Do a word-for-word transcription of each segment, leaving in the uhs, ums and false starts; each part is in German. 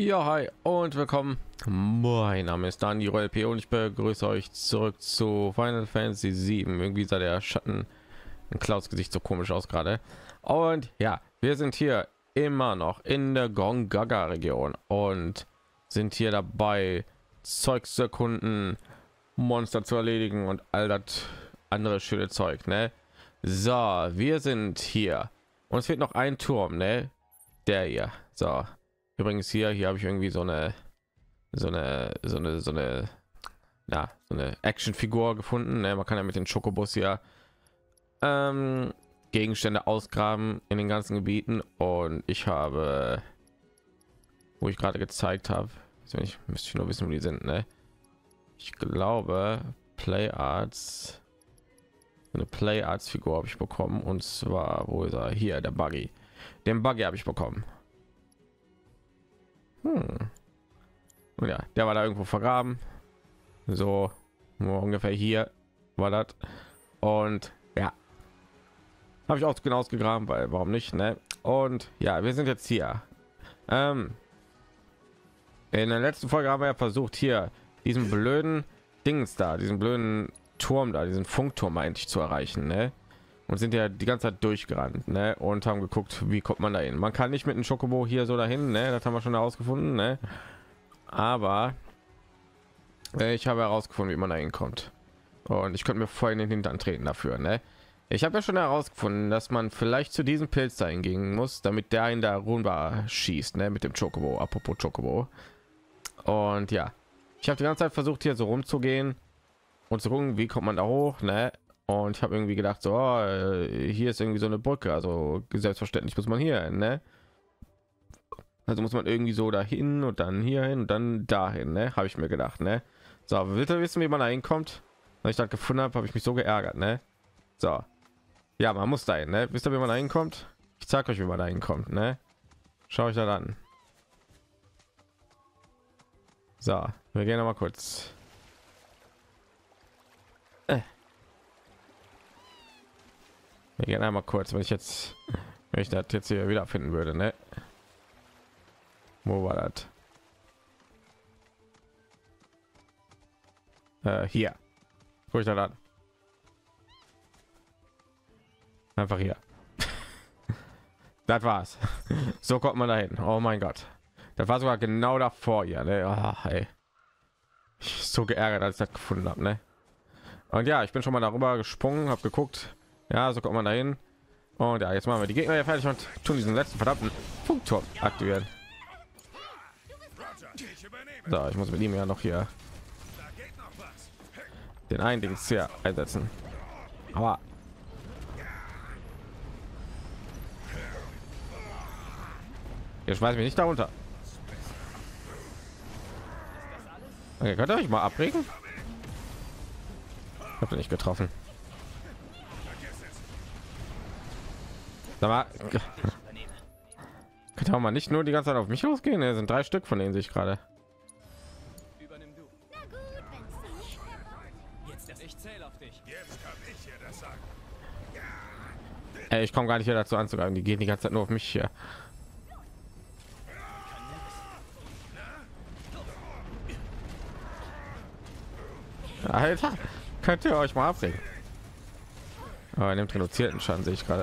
Ja, hi und willkommen. Mein Name ist Daniel L P und ich begrüße euch zurück zu Final Fantasy sieben. Irgendwie sah der Schatten in Clouds Gesicht so komisch aus gerade. Und ja, wir sind hier immer noch in der Gongaga Region und sind hier dabei, Zeugs zu erkunden, Monster zu erledigen und all das andere schöne Zeug, ne? So, wir sind hier. Uns fehlt noch ein Turm, ne? Der hier. So. Übrigens hier, hier habe ich irgendwie so eine, so eine, so eine, so eine, ja, so eine Actionfigur gefunden. Ne? Man kann ja mit den Schokobus hier ähm, Gegenstände ausgraben in den ganzen Gebieten. Und ich habe, wo ich gerade gezeigt habe, ich müsste ich nur wissen, wo die sind. Ne? Ich glaube, Play Arts, eine Play Arts Figur habe ich bekommen. Und zwar, wo ist er? Hier, der Buggy. Den Buggy habe ich bekommen. Hm. Und ja, der war da irgendwo vergraben. So ungefähr hier war das. Und ja, habe ich auch genau ausgegraben, weil warum nicht, ne? Und ja, wir sind jetzt hier. Ähm, in der letzten Folge haben wir ja versucht, hier diesen blöden Dings da, diesen blöden Turm da, diesen Funkturm eigentlich zu erreichen, ne? Und sind ja die ganze Zeit durchgerannt, ne? Und haben geguckt, wie kommt man da hin. Man kann nicht mit einem Schokobo hier so dahin, ne? Das haben wir schon herausgefunden, ne? Aber äh, ich habe herausgefunden, wie man da hinkommt. Und ich könnte mir vorhin in den Hintern treten dafür, ne? Ich habe ja schon herausgefunden, dass man vielleicht zu diesem Pilz da hingehen muss, damit der in der Runbar schießt, ne? Mit dem Chocobo. Apropos Chocobo. Und ja, ich habe die ganze Zeit versucht, hier so rumzugehen und zu gucken, wie kommt man da hoch, ne? Und ich habe irgendwie gedacht, so, oh, hier ist irgendwie so eine Brücke, also selbstverständlich muss man hier hin, ne? Also muss man irgendwie so dahin und dann hier hin und dann dahin, ne? Habe ich mir gedacht, ne? So, willst du wissen, wie man da hinkommt? Als ich das gefunden habe, habe ich mich so geärgert, ne? So, ja, man muss dahin, ne? Wisst ihr, wie man da hinkommt? Ich zeige euch, wie man da hinkommt, ne? Schau ich da an. So, wir gehen noch mal kurz. Äh. Wir gehen einmal kurz, wenn ich jetzt, wenn ich das jetzt hier wieder finden würde, ne? Wo war das? Äh, hier. Guck ich da an. Einfach hier. Das war's. So kommt man dahin. Oh mein Gott. Das war sogar genau davor hier, ne? Oh, hey. Ich bin so geärgert, als ich das gefunden habe, ne? Und ja, ich bin schon mal darüber gesprungen, habe geguckt. Ja, so kommt man dahin. Und ja, jetzt machen wir die Gegner ja fertig und tun diesen letzten verdammten Funkturm aktivieren. So, ich muss mit ihm ja noch hier den einen Dings hier einsetzen. Aber ihr schmeißt mich nicht darunter. Okay, könnt ihr euch mal abregen? Ich habe nicht getroffen. Sag mal, könnte auch mal nicht nur die ganze Zeit auf mich ausgehen. Es sind drei Stück von denen sich gerade. Ey, ich komme gar nicht hier dazu anzugreifen. Die gehen die ganze Zeit nur auf mich hier. Alter, könnt ihr euch mal abregen? Aber nimmt reduzierten Schaden, sehe ich gerade.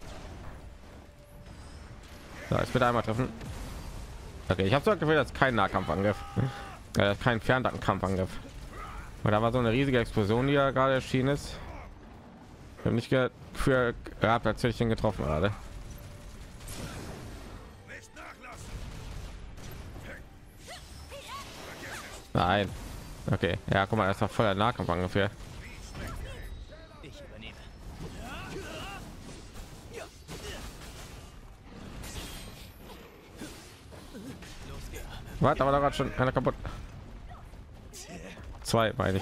So, ich will einmal treffen. Okay, ich habe so Gefühl, dass kein Nahkampfangriff, äh, kein Fernkampfangriff. Und da war so eine riesige Explosion, die ja gerade erschienen ist. Ich habe nicht für gehabt, natürlich den getroffen gerade. Nein. Okay, ja, guck mal, das war voller Nahkampf ungefähr. Warte, aber da war schon einer kaputt. Zwei, meine ich.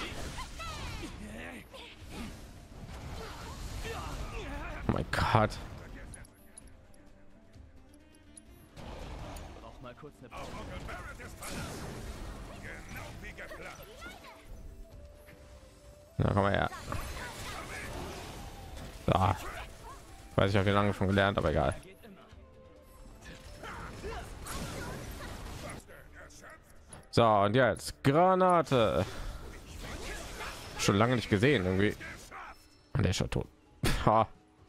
Oh mein Gott. Na, komm mal her. Da. Weiß ich, habe lange schon gelernt, aber egal. So, und jetzt Granate. Schon lange nicht gesehen irgendwie. Und der ist schon tot. Ha.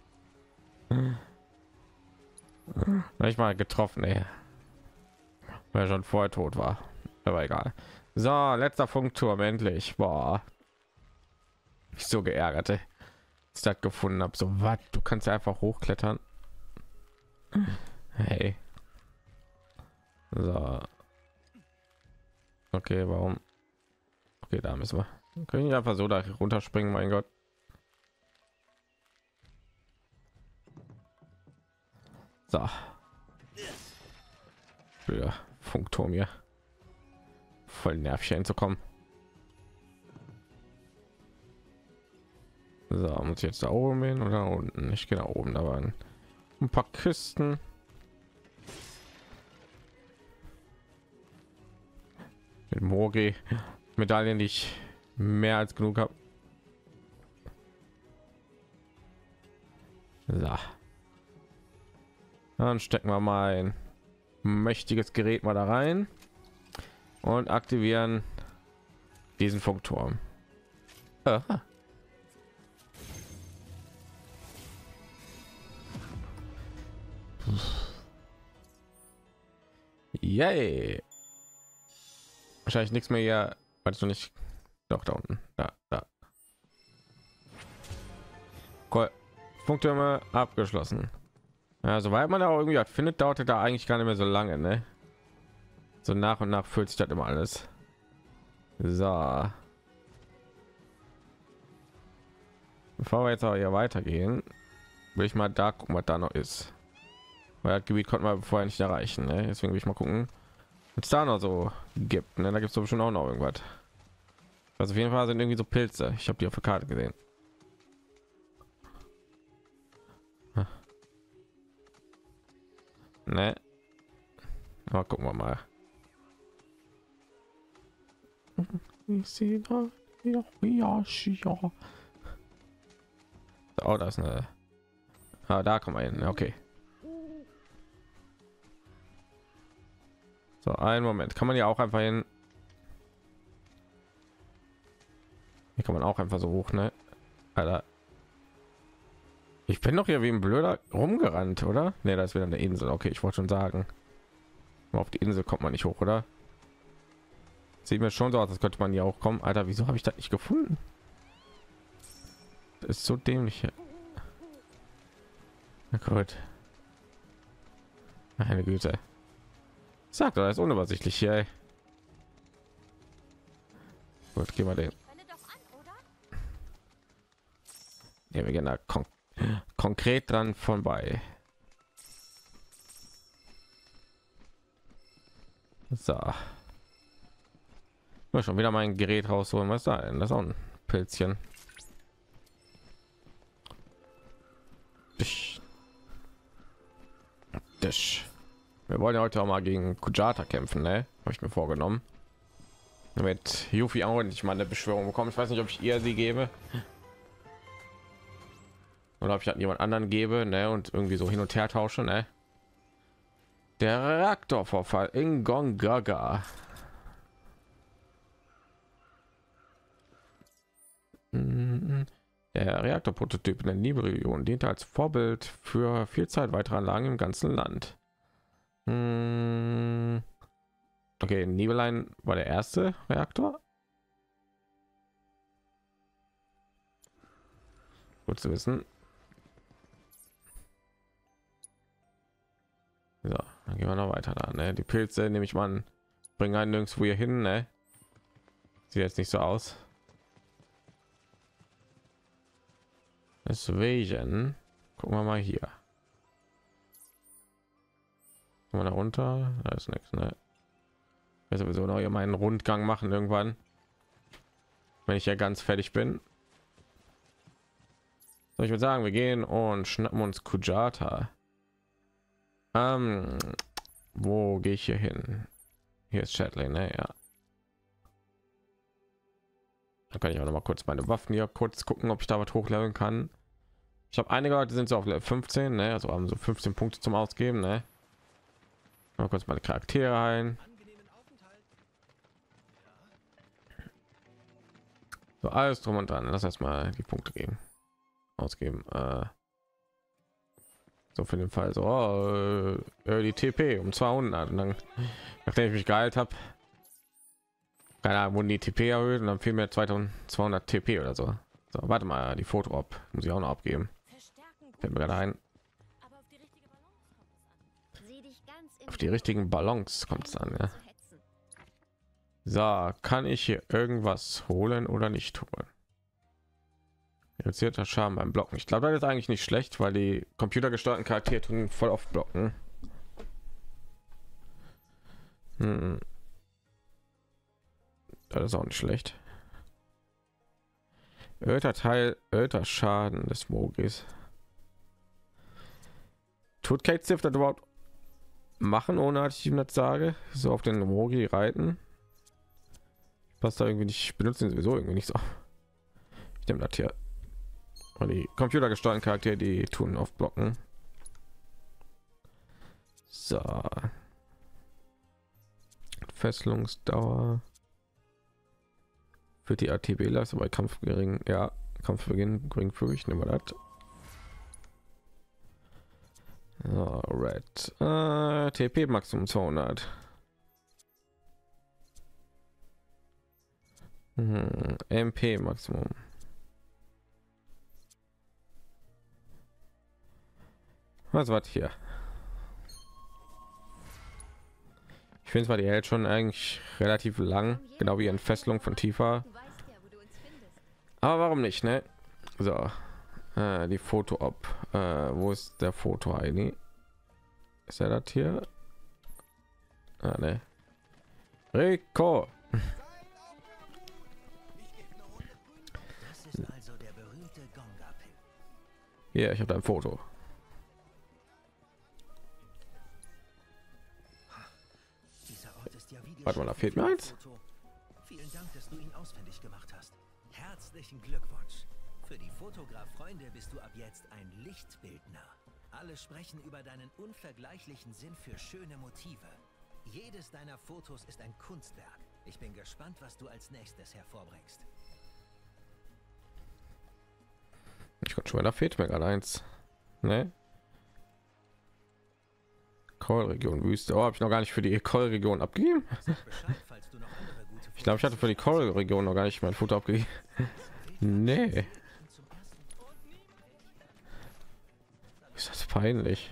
Ich mal getroffen, ey. Weil er schon vorher tot war. Aber egal. So, letzter Funkturm endlich. Boah. Ich so geärgert, ey. Als ich das gefunden habe. So, was? Du kannst ja einfach hochklettern. Hey. So. Okay, warum? Okay, da müssen wir. Können wir einfach so da runterspringen, mein Gott. So. Für Funkturm hier. Voll nervig hinzukommen. So, muss ich jetzt da oben hin oder unten? Ich gehe da oben, da waren ein paar Kisten. Mit Mogi Medaillen, die ich mehr als genug habe. So. Dann stecken wir mal ein mächtiges Gerät mal da rein und aktivieren diesen Funkturm. Aha. Yay. Wahrscheinlich nichts mehr hier, weil du nicht. Doch, da unten. Da, da. Cool. Funktürme abgeschlossen. Ja, soweit man da auch irgendwie hat, findet, dauerte da eigentlich gar nicht mehr so lange, ne? So nach und nach füllt sich das immer alles. So. Bevor wir jetzt auch hier weitergehen, will ich mal da gucken, was da noch ist. Weil das Gebiet konnten wir vorher nicht erreichen, ne? Deswegen will ich mal gucken, was es da noch so gibt. Ne? Da gibt es bestimmt auch noch irgendwas. Also auf jeden Fall sind irgendwie so Pilze. Ich habe die auf der Karte gesehen. Ne. Aber gucken wir mal. Ich sehe da. Ja, ja, ja. Oh, das ist eine. Ah, da kommen wir hin. Okay. So, einen Moment. Kann man ja auch einfach hin. Hier kann man auch einfach so hoch, ne? Alter. Ich bin doch hier wie ein Blöder rumgerannt, oder? Ne, da ist wieder eine Insel. Okay, ich wollte schon sagen. Aber auf die Insel kommt man nicht hoch, oder? Sieht mir schon so aus, als könnte man hier auch kommen. Alter, wieso habe ich das nicht gefunden? Das ist so dämlich. Na gut. Meine Güte. Sagt, das ist unübersichtlich hier. Ey. Gut, gehen wir den. Ja, wir gehen da kon konkret dran vorbei. So. Ich muss schon wieder mein Gerät rausholen. Was da denn? Das ist auch ein Pilzchen. Dich. Dich. Wir wollen ja heute auch mal gegen Kujata kämpfen, ne? Habe ich mir vorgenommen. Mit Yuffie auch endlich mal eine Beschwörung bekommen. Ich weiß nicht, ob ich ihr sie gebe. Oder ob ich halt jemand anderen gebe, ne? Und irgendwie so hin und her tausche, ne? Der Reaktorvorfall in Gongaga. Der Reaktorprototyp in der Nibelregion diente als Vorbild für viel Zeit weitere Anlagen im ganzen Land. Okay, Nibelheim war der erste Reaktor. Gut zu wissen. So, dann gehen wir noch weiter da. Ne? Die Pilze nehme ich mal an, bringen einen nirgendwo hier hin. Ne? Sieht jetzt nicht so aus. Deswegen gucken wir mal hier. Kommen wir da runter? Da ist nichts. Ne? Ich werde sowieso noch hier meinen Rundgang machen irgendwann, wenn ich ja ganz fertig bin. So, ich würde sagen, wir gehen und schnappen uns Kujata. Ähm, wo gehe ich hier hin? Hier ist Chatley, ne? Ja. Dann kann ich auch noch mal kurz meine Waffen hier kurz gucken, ob ich da was hochleveln kann. Ich habe einige Leute sind so auf Level fünfzehn, ne? Also haben so fünfzehn Punkte zum Ausgeben, ne? Mal kurz meine Charaktere ein. alles drum und dran. Lass erstmal die Punkte geben, ausgeben. Äh, so für den Fall so oh, äh, die T P um zweihundert und dann, nachdem ich mich geheilt habe, keine Ahnung, wurden die T P erhöht und dann fiel mir zweitausendzweihundert T P oder so. So, warte mal, die Foto ab, muss ich auch noch abgeben. Fällt mir gerade ein. Auf die richtigen Ballons kommt es an, ja. So, kann ich hier irgendwas holen oder nicht holen? Reduzierter Schaden beim Blocken. Ich glaube, das ist eigentlich nicht schlecht, weil die computergesteuerten Charaktere tun voll oft blocken. Hm. Das ist auch nicht schlecht. Erhöhter Teil, erhöhter Schaden des Mogis. Tut Kate Sif das überhaupt machen, ohne dass ich ihm das sage? So auf den Mogi reiten? Passt da irgendwie nicht. Ich benutze ihn sowieso irgendwie nicht so. Ich nehme das hier. Und die computergesteuerten Charaktere, die tun auf Blocken. So. Fesselungsdauer. Für die A T B Leistung bei Kampf gering. Ja, Kampfbeginn geringfügig. Nehmen wir das. So, Red. Äh, T P Maximum zweihundert. Hm, M P Maximum. Was war hier? Ich finde zwar die hält schon eigentlich relativ lang, genau wie Entfesselung von Tifa. Aber warum nicht, ne? So, äh, die Foto ab. Äh, wo ist der Foto I D? Ist er das hier? Ah, ne. Rico. Ja, ich habe ein Foto. Warte mal, da fehlt mir eins. Vielen Dank, dass du ihn ausfindig gemacht hast. Herzlichen Glückwunsch. Für die Fotograf-Freunde bist du ab jetzt ein Lichtbildner. Alle sprechen über deinen unvergleichlichen Sinn für schöne Motive. Jedes deiner Fotos ist ein Kunstwerk. Ich bin gespannt, was du als nächstes hervorbringst. Ich konnte schon mal, da fehlt mir gerade eins. Ne? Coral-Region Wüste. Oh, habe ich noch gar nicht für die Coral-Region abgegeben. Ich glaube, ich hatte für die Coral-Region noch gar nicht mein Foto abgegeben. Nee. Ist das peinlich?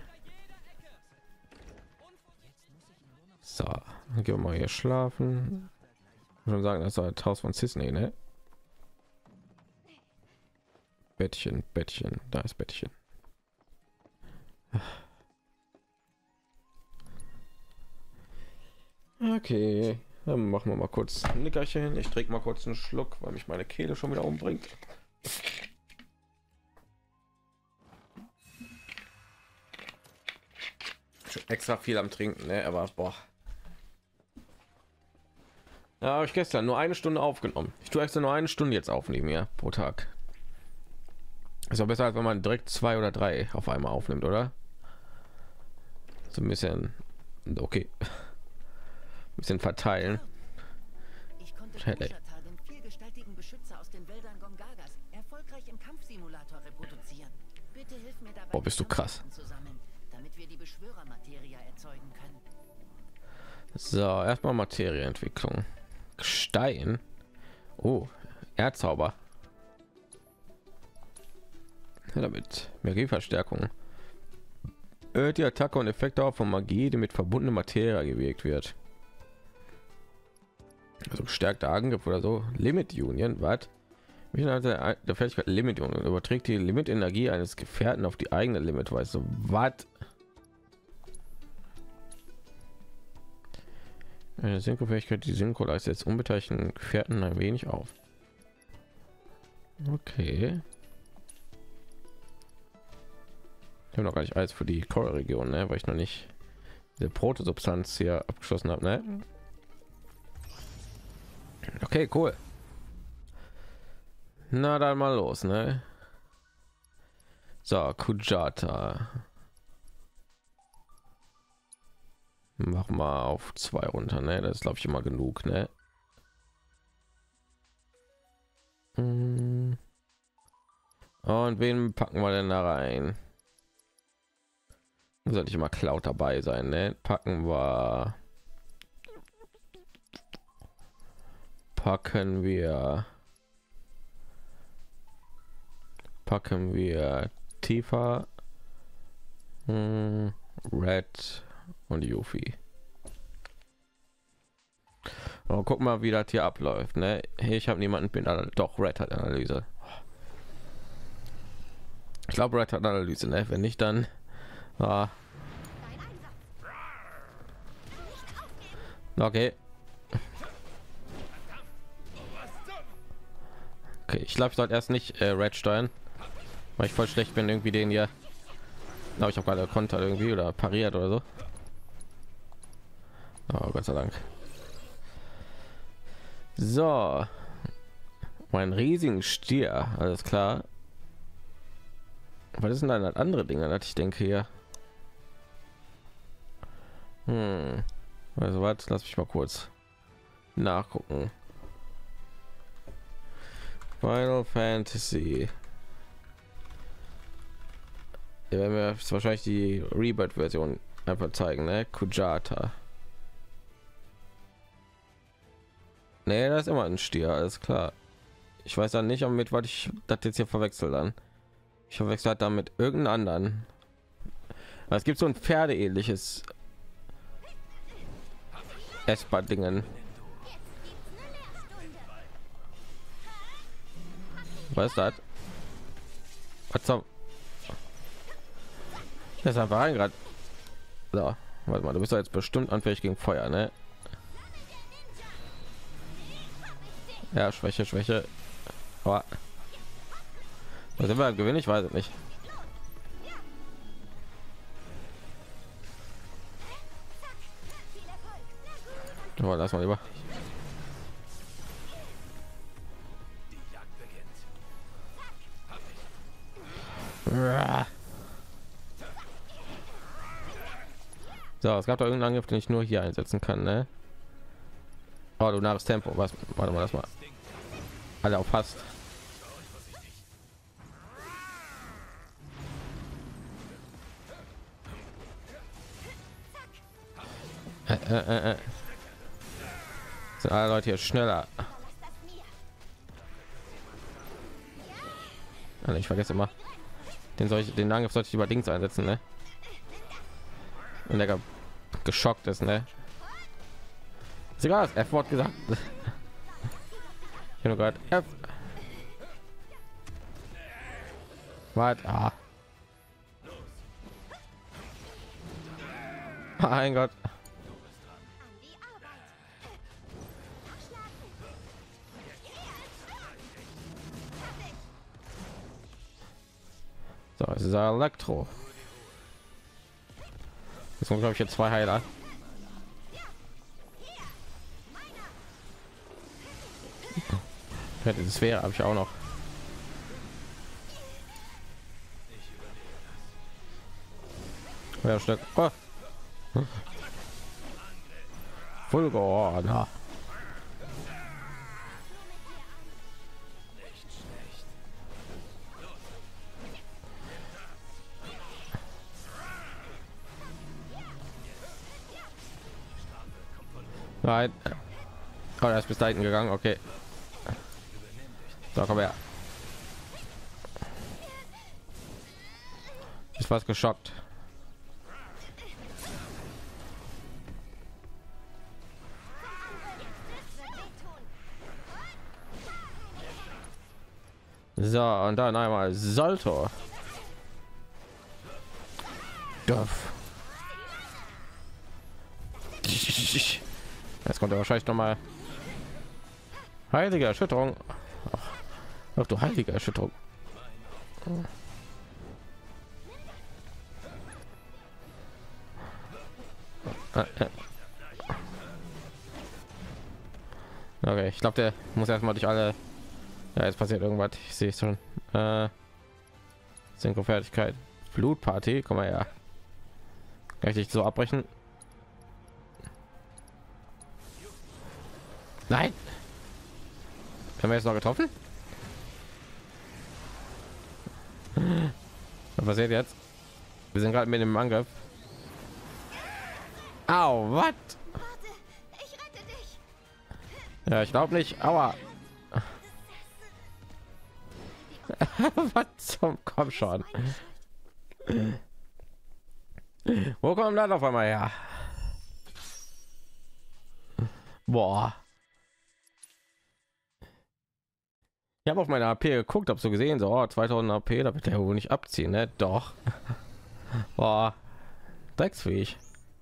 So, dann gehen wir mal hier schlafen. Schon sagen, das war das Haus von Sisney, ne? Bettchen, Bettchen, da ist Bettchen. Okay, dann machen wir mal kurz ein Nickerchen. Ich trinke mal kurz einen Schluck, weil mich meine Kehle schon wieder umbringt. Schon extra viel am Trinken, ne? Aber boah. Ja, habe ich gestern nur eine Stunde aufgenommen. Ich tue extra nur eine Stunde jetzt aufnehmen, ja, pro Tag. Ist auch besser, als wenn man direkt zwei oder drei auf einmal aufnimmt, oder? So ein bisschen, okay. Ein bisschen verteilen. Ich konnte Kushatar, den vielgestaltigen Beschützer aus den Wäldern Gongagas, erfolgreich im Kampfsimulator reproduzieren. Bitte hilf mir dabei, boah, bist du krass. zu sammeln, damit wir die Beschwörermaterie erzeugen können. So, erstmal Materieentwicklung. Gestein. Oh, Erdzauber. Ja, damit Magieverstärkung. Erhöht die Attacke und Effekte auf von Magie, die mit verbundener Materie gewirkt wird. Also gestärkter Angriff oder so. Limit Union, was? Der Fertigkeit Limit Union überträgt die Limitenergie eines Gefährten auf die eigene Limitweise. Was? Eine Synchro-Fähigkeit, die Synchro leistet jetzt unbeteiligten Gefährten ein wenig auf. Okay. Ich habe noch gar nicht alles für die Core-Region, ne? Weil ich noch nicht diese Protosubstanz hier abgeschlossen habe, ne? Okay, cool. Na dann mal los, ne? So, Kujata. Mach mal auf zwei runter, ne? Das ist glaube ich immer genug, ne? Und wen packen wir denn da rein? Sollte ich immer Cloud dabei sein, ne? Packen wir packen wir packen wir Tifa, hm, Red und Yuffie. Aber guck mal, wie das hier abläuft, ne? Ich habe niemanden, bin doch Red hat Analyse. Ich glaube, Red hat Analyse, ne? Wenn nicht, dann ah. Okay. Okay, ich glaube, ich sollte erst nicht äh, Red steuern, weil ich voll schlecht bin, irgendwie den hier. Aber ich habe gerade Konter irgendwie oder pariert oder so. Oh, Gott sei Dank. So, mein riesigen Stier, alles klar. Was ist denn dann das andere Dinge, das ich denke hier? Hm. Also was? Lass mich mal kurz nachgucken. Final Fantasy. Ja, wenn wir wahrscheinlich die Rebirth-Version einfach zeigen, ne? Kujata. Nee, das ist immer ein Stier, alles klar. Ich weiß dann nicht, mit was ich das jetzt hier verwechselt dann. Ich verwechselt dann mit irgendeinem anderen. Aber es gibt so ein Pferdeähnliches Esper-Dingen. Was ist das? Was zum? Das ist einfach rein gerade. So, warte mal, du bist ja jetzt bestimmt anfällig gegen Feuer, ne? Ja, Schwäche, Schwäche. Aber was sind wir gewinnen? Ich weiß es nicht. Aber lass mal lieber. So, es gab da irgendeinen Angriff, den ich nur hier einsetzen kann, ne? Oh, du nahes Tempo. Was? Warte mal, das mal. Alle aufpasst. Äh, äh, äh. Sind alle Leute hier schneller? Also ich vergesse immer. Den soll ich, den Angriff sollte ich über Dings einsetzen, ne? Und der geschockt ist, ne? Ist egal, das F-Wort gesagt. Ich habe gerade F. Warte, ah. Mein Gott. So, es ist Elektro. Jetzt glaube ich jetzt zwei Heiler. Ja, diese Sphäre habe ich auch noch. Ja, Stück. Oh. Fulgor. Nein. Oh, er ist bis da hinten gegangen. Okay. So, komm her. Ist was geschockt. So, und dann einmal Salto. Duff. Jetzt kommt er wahrscheinlich noch mal heilige Erschütterung. Ach, ach du heilige Erschütterung. Okay, ich glaube, der muss erstmal durch alle. Ja, jetzt passiert irgendwas. Ich sehe es schon. Äh, Synchro-Fertigkeit. Blutparty. Komm mal her. Kann ich dich so abbrechen? Nein. Haben wir jetzt noch getroffen? Was passiert jetzt? Wir sind gerade mit dem Angriff. Au, was? Ich rette dich. Ja, ich glaube nicht. Aua. Was zum Komm schon. Wo kommt das auf einmal her? Boah. Ich habe auf meine A P geguckt, habe so gesehen, so oh, zweitausend A P, da wird der wohl nicht abziehen, ne? Doch. Boah. Drecksfähig.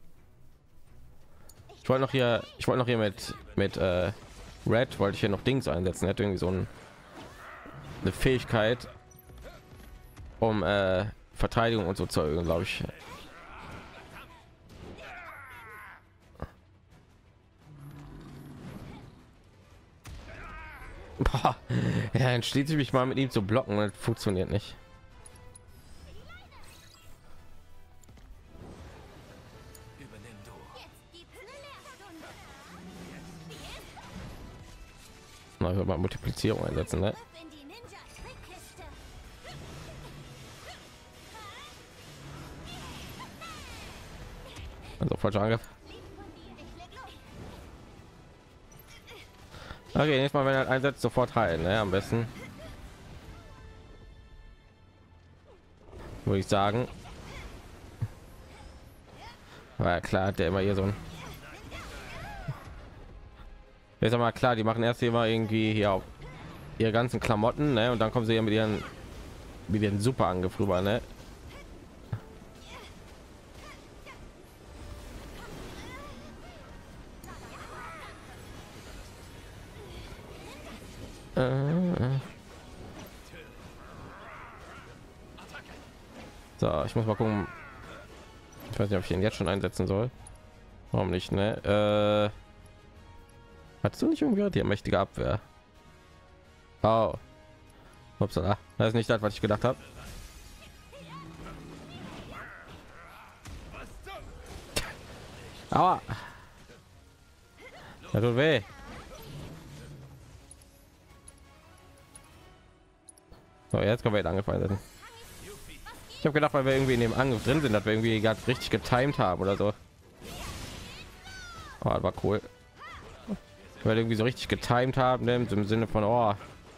Ich wollte noch hier, ich wollte noch hier mit mit äh, Red wollte ich hier noch Dings einsetzen, er hat irgendwie so ein, eine Fähigkeit, um äh, Verteidigung und so zu erhöhen, glaube ich. Boah. Ja, dann steht sich mich mal mit ihm zu blocken, das funktioniert nicht. Na, wir mal Multiplizierung einsetzen, ne? Also falscher Angriff. Okay, nächstes Mal, wenn er einsetzt, sofort heilen, ne? Am besten. Würde ich sagen. War ja klar, der immer hier so ein. Jetzt mal klar, die machen erst immer irgendwie hier auf ihre ganzen Klamotten, ne? Und dann kommen sie hier mit ihren mit ihren super Angriff rüber, ne? So, ich muss mal gucken. Ich weiß nicht, ob ich ihn jetzt schon einsetzen soll. Warum nicht, ne? Äh, hast du nicht irgendwie die mächtige Abwehr? Oh. Upsala. Das ist nicht das, was ich gedacht habe. Aua. Das tut weh. So, jetzt können wir jetzt angefallen. Ich habe gedacht, weil wir irgendwie in dem Angriff drin sind, dass wir irgendwie gerade richtig getimed haben oder so. Oh, das war cool. Weil irgendwie so richtig getimed haben, ne? Im Sinne von, oh,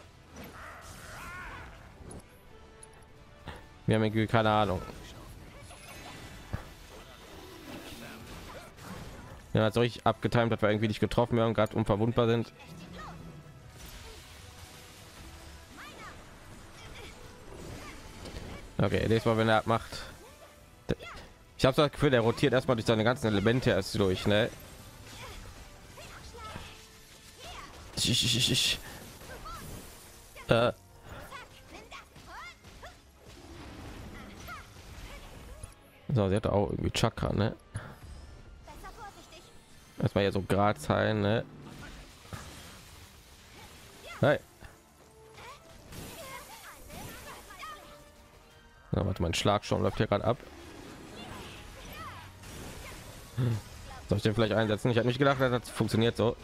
wir haben irgendwie keine Ahnung. Ja, so richtig abgetimt, dass wir irgendwie nicht getroffen werden, gerade unverwundbar sind. Okay, nächstes Mal, wenn er macht, ich habe das Gefühl, der rotiert erstmal durch seine ganzen Elemente erst durch, ne? Ich, ich, ich, ich. Äh. So, sie hat auch irgendwie Chakra, ne? Erstmal hier so Grad sein, ne? Hey. Na, warte, mein Schlag schon läuft hier gerade ab. Soll ich den vielleicht einsetzen? Ich habe nicht gedacht, dass das funktioniert so.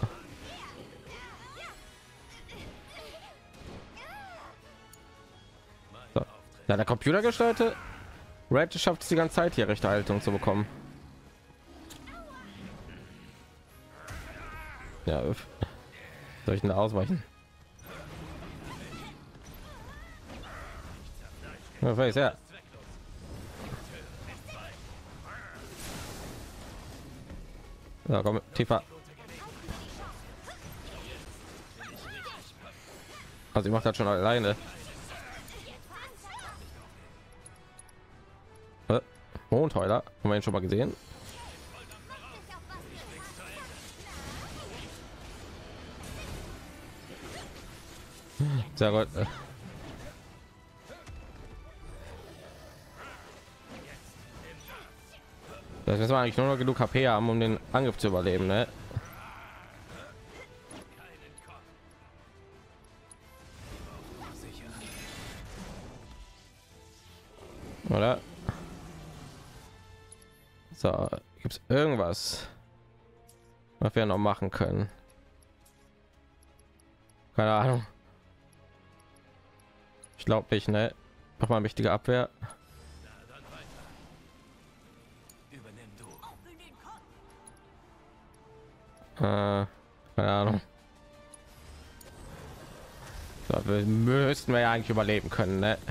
So. Ja, der Computer gestaltet. Red schafft es die ganze Zeit hier rechte Haltung zu bekommen. Ja, soll ich denn da ausweichen? Ja, weiß, ja. Ja, komm, tiefer. Also ich mache das schon alleine. Äh, Mondheuler, haben wir ihn schon mal gesehen? Sehr gut. Das müssen wir eigentlich nur noch genug H P haben, um den Angriff zu überleben, ne? Oder? So, gibt es irgendwas, was wir noch machen können? Keine Ahnung. Ich glaube nicht, ne? Noch mal eine wichtige Abwehr. Äh, keine Ahnung. So, wir müssten wir ja eigentlich überleben können, ne?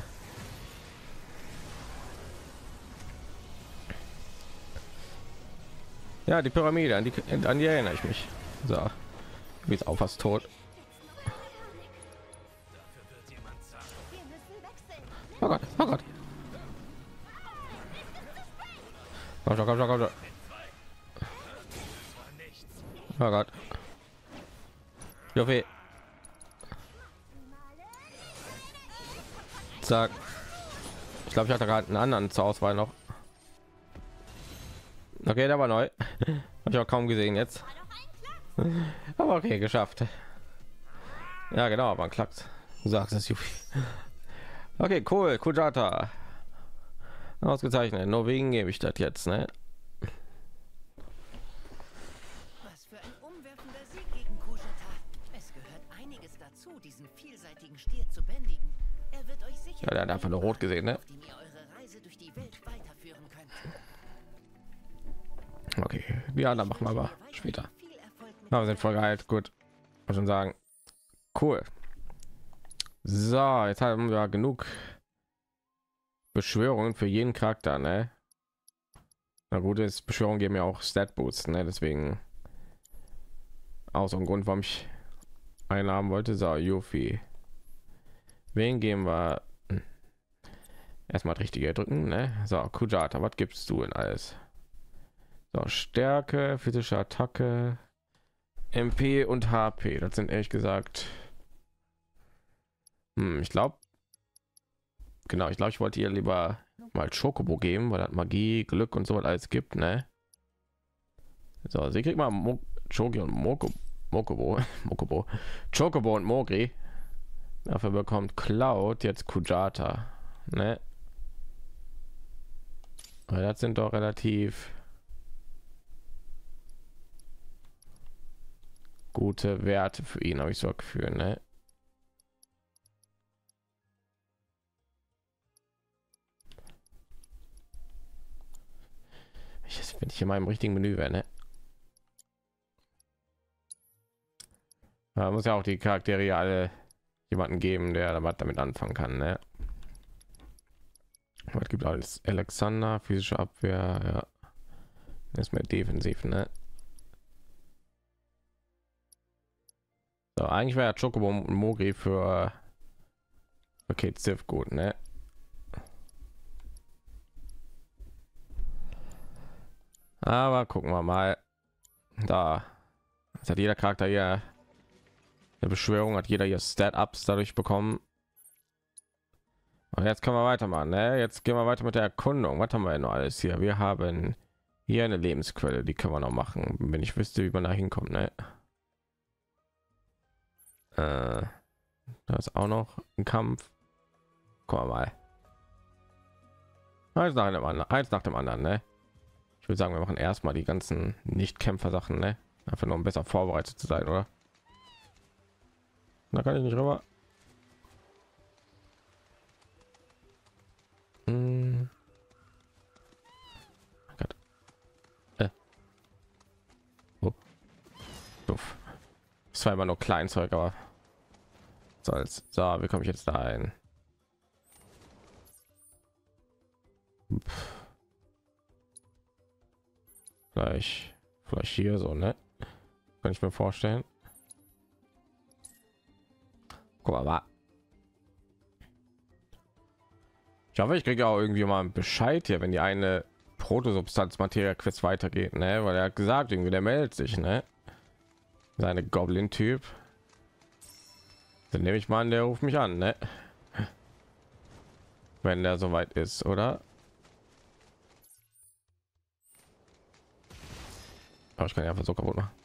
Ja, die Pyramide, an die, an die erinnere ich mich. So, wie ist auch fast tot. Oh Gott, oh Gott. Komm schon, komm schon, komm schon. Oh Gott. Joffe. Zack. Ich glaube, ich hatte gerade einen anderen zur Auswahl noch. Okay, der war neu. Habe ich auch kaum gesehen jetzt. Aber okay, geschafft. Ja, genau, man klappt. Du sagst es, Jufi. Okay, cool, Kujata. Ausgezeichnet. Nur wegen gebe ich das jetzt, ne? Was für ein umwerfender Sieg gegen Kujata. Es gehört einiges dazu, diesen vielseitigen Stier zu bändigen. Er wird euch sicher. Ja, der hat einfach nur rot gesehen, ne? Auf dem ihr eure Reise durch die Welt weiterführen könnt. Okay, die anderen machen wir aber später. Aber wir sind voll geil, gut. Muss schon sagen. Cool. So, jetzt haben wir genug Beschwörungen für jeden Charakter, ne? Na gut, ist Beschwörungen geben ja auch Stat Boost, ne? Deswegen auch so ein Grund, warum ich einen haben wollte. So, Yuffie. Wen geben wir? Hm. Erstmal das Richtige drücken, ne? So, Kujata, was gibst du in alles? So, Stärke, physische Attacke, M P und H P. Das sind ehrlich gesagt. Hm, ich glaube, genau, ich glaube, ich wollte ihr lieber mal Chocobo geben, weil das Magie, Glück und so was alles gibt, ne? So, sie kriegt mal Mo Chogi und Moko Mokobo, Mokobo, Chocobo und Mogri. Dafür bekommt Cloud jetzt Kujata, ne? Weil das sind doch relativ gute Werte für ihn, habe ich so Gefühl, ne? Ich bin ich in meinem richtigen Menü wäre, ne? Da muss ja auch die Charaktere alle jemanden geben, der damit anfangen kann, ne? Was gibt alles? Alexander, physische Abwehr, ja. Ist mehr defensiv, ne? So, eigentlich wäre Chocobo und Mogri für okay, Ziff gut, ne? Aber gucken wir mal. Da das hat jeder Charakter hier eine Beschwörung, hat jeder hier Stat-Ups dadurch bekommen. Und jetzt können wir weitermachen, ne? Jetzt gehen wir weiter mit der Erkundung. Was haben wir denn noch alles hier? Wir haben hier eine Lebensquelle, die können wir noch machen, wenn ich wüsste, wie man da hinkommt, ne? Äh, da ist auch noch ein Kampf. Gucken wir mal. Eins nach dem anderen, eins nach dem anderen, ne? Ich würde sagen, wir machen erstmal die ganzen Nicht-Kämpfer-Sachen, ne? Einfach nur um besser vorbereitet zu sein, oder? Da kann ich nicht rüber. Hm. Äh. Oh. Duff. Das war immer nur Kleinzeug, aber soll's. So, wie komme ich jetzt da ein? Vielleicht, vielleicht hier so, ne? Kann ich mir vorstellen. Guck mal. Ich hoffe, ich kriege auch irgendwie mal einen Bescheid hier, wenn die eine Protosubstanz-Materie-Quiz weitergeht, ne? Weil er hat gesagt, irgendwie der meldet sich, ne? Seine Goblin-Typ. Dann nehme ich mal an, der ruft mich an, ne? Wenn der soweit ist, oder? Aber ich kann ja einfach so kaputt machen.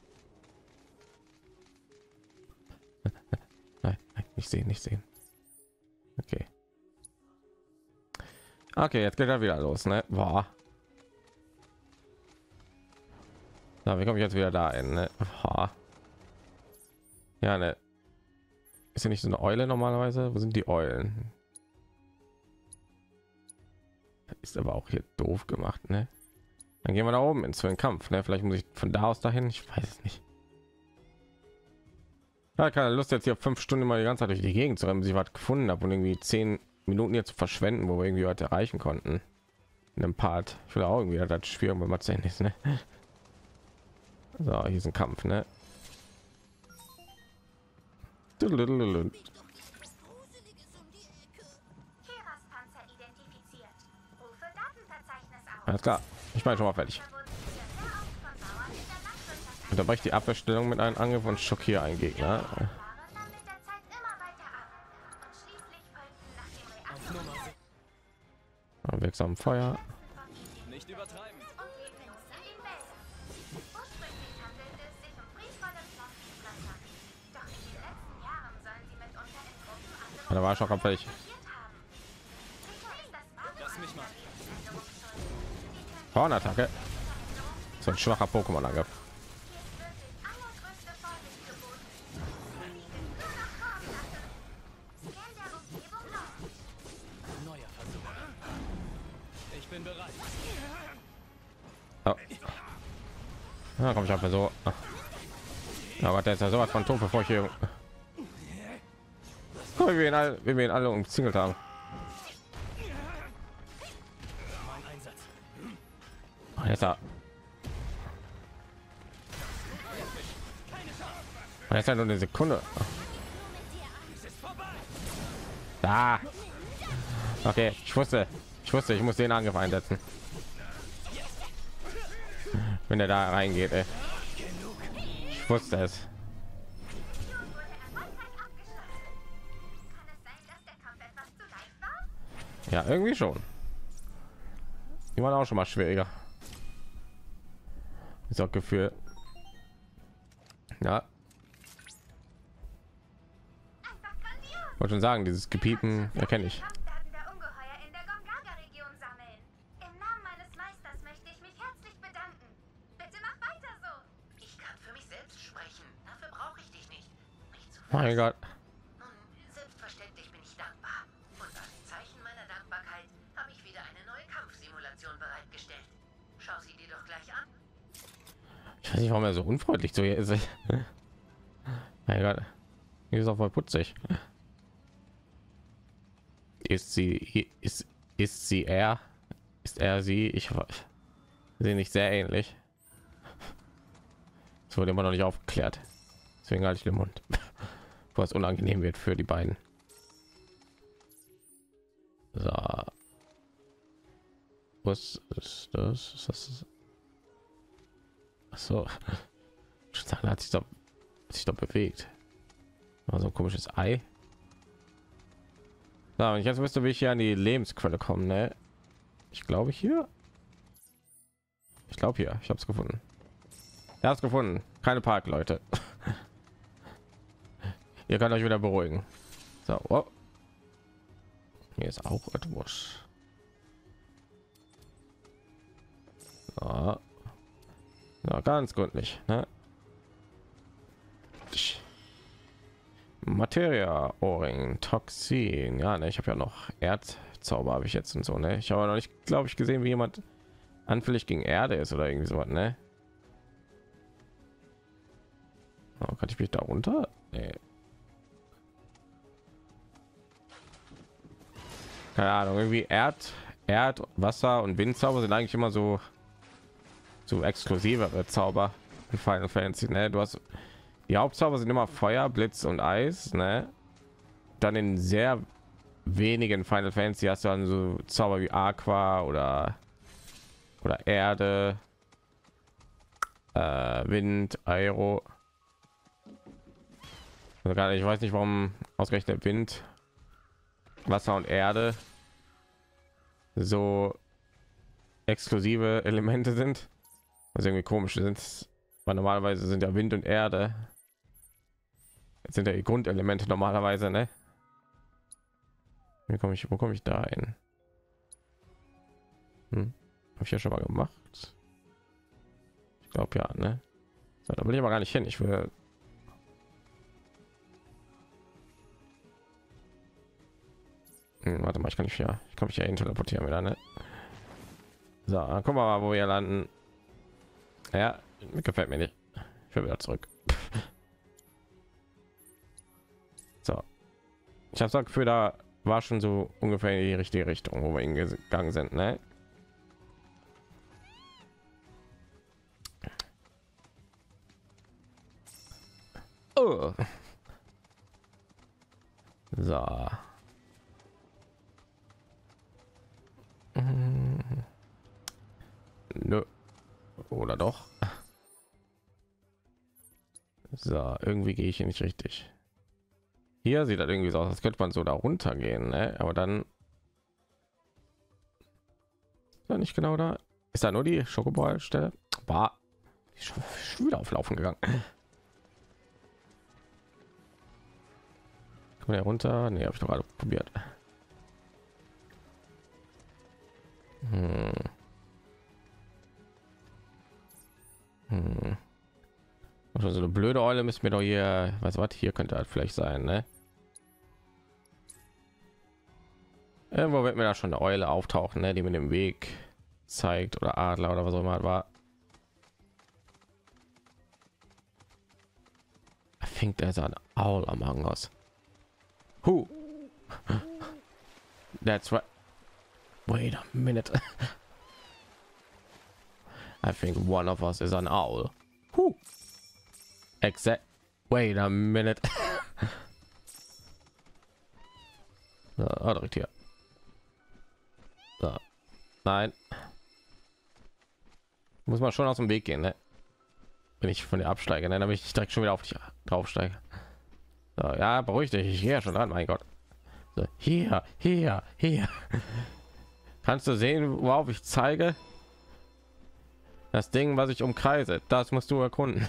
Nein, nein, nicht sehen, nicht sehen. Okay. Okay, jetzt geht er wieder los, ne? Boah. Na, wie komme ich jetzt wieder da in, ne? Boah. Ja, ne. Ist ja nicht so eine Eule normalerweise? Wo sind die Eulen? Ist aber auch hier doof gemacht, ne? Dann gehen wir da oben ins für den Kampf, ne? Vielleicht muss ich von da aus dahin, ich weiß es nicht. Ja, keine Lust jetzt hier fünf Stunden mal die ganze Zeit durch die Gegend zu rennen, bis ich was gefunden habe und irgendwie zehn Minuten jetzt zu verschwenden, wo wir irgendwie was erreichen konnten. In einem Part. Ich will auch irgendwie das schwierig, wenn man es ist, ne? So, hier ist ein Kampf, ne? Alles klar, ich meine schon mal fertig. Unterbrecht die Abwehrstellung mit einem Angriff und schockiere einen Gegner. Wirksamen Feuer. Nicht übertreiben. Da war schon fertig. Lass mich mal. Hornattacke. So ein schwacher Pokémon-Angriff. Neuer Versuch. Ich bin bereit. Oh. Ja, komm ich einfach so. Ja, aber der ist ja sowas von tot, bevor ich hier. Guck, wie wir ihn alle, wie wir ihn alle umzingelt haben. Mein Einsatz. Oh, jetzt da. Oh, jetzt ja nur eine Sekunde. Da. Okay, ich wusste, ich wusste, ich muss den Angriff einsetzen. Wenn er da reingeht, ey. Ich wusste es. Ja, irgendwie schon. Die waren auch schon mal schwieriger. Ist auch Gefühl. Ja. Wollte schon sagen, dieses Gepiepen erkenne ich. Mein Gott. Nun, selbstverständlich bin ich dankbar. Und als Zeichen meiner Dankbarkeit habe ich wieder eine neue Kampfsimulation bereitgestellt. Schau sie dir doch gleich an. Ich weiß nicht, warum er so unfreundlich so hier ist. Mein Gott. Hier ist auch voll putzig. Ist sie, ist, ist sie er? Ist er sie? Ich sehe nicht sehr ähnlich. Es wurde immer noch nicht aufgeklärt. Deswegen halte ich den Mund. Was unangenehm wird für die beiden. So. Was ist das? Ist das? Ach so. Schon sagen, hat sich doch, hat sich doch bewegt. War so ein komisches Ei. So, und jetzt müsste ich hier an die Lebensquelle kommen, ne? Ich glaube hier. Ich glaube hier. Ich habe es gefunden. Er hat es gefunden. Keine Park, Leute. Ihr könnt euch wieder beruhigen. So, oh. Hier ist auch etwas. So. Ja, ganz gründlich, ne? Materia, Ohrring, Toxin. Ja, ne, ich habe ja noch Erdzauber habe ich jetzt und so, ne? Ich habe noch nicht, glaube ich, gesehen, wie jemand anfällig gegen Erde ist oder irgendwie so was, ne? Oh, kann ich mich da runter? Nee. Keine Ahnung, irgendwie Erd, Erd, Wasser und Windzauber sind eigentlich immer so so exklusivere Zauber in Final Fantasy, ne? Du hast die Hauptzauber sind immer Feuer, Blitz und Eis, ne? Dann in sehr wenigen Final Fantasy hast du dann so Zauber wie Aqua oder oder Erde, äh, Wind, Aero. Also gerade, ich weiß nicht, warum ausgerechnet Wind, Wasser und Erde so exklusive Elemente sind, was irgendwie komisch sind, weil normalerweise sind ja Wind und Erde, jetzt sind ja die Grundelemente normalerweise, ne? Wie komme ich, wo komme ich da hin? Hm? Habe ich ja schon mal gemacht. Ich glaube ja, ne? So, da will ich aber gar nicht hin. Ich will Hm, warte mal, ich kann nicht ja, ich kann mich ja hin teleportieren wieder, ne? So, dann gucken wir mal, wo wir landen. Ja, gefällt mir nicht. Ich will wieder zurück. So, ich habe das Gefühl, da war schon so ungefähr in die richtige Richtung, wo wir hingegangen sind, ne? Oh. So. Nö. Oder doch? So, irgendwie gehe ich hier nicht richtig. Hier sieht das irgendwie so aus, als könnte man so da runtergehen, ne? Aber dann ist da nicht genau da. Ist da nur die Schokoball-Stelle? War schon wieder auflaufen gegangen. Kann man ja runter? Ne, habe ich doch gerade probiert. Hm. Hm. Also so eine blöde Eule müssen wir doch hier, was was hier könnte halt vielleicht sein, ne? Irgendwo wird mir da schon eine Eule auftauchen, ne, die mir den Weg zeigt, oder Adler oder was auch immer war. I think there's an owl among us. Who? That's right. Wait a minute. I think one of us is an owl. Who? Exact. Wait a minute. So, oh, direkt hier. So. Nein. Muss man schon aus dem Weg gehen, ne? Wenn ich von der absteige, ne? Dann bin ich direkt schon wieder auf dich draufsteige. So, ja, beruhig dich. Ich gehe ja schon dran, mein Gott. So, hier, hier, hier. Kannst du sehen, worauf ich zeige? Das Ding, was ich umkreise, das musst du erkunden.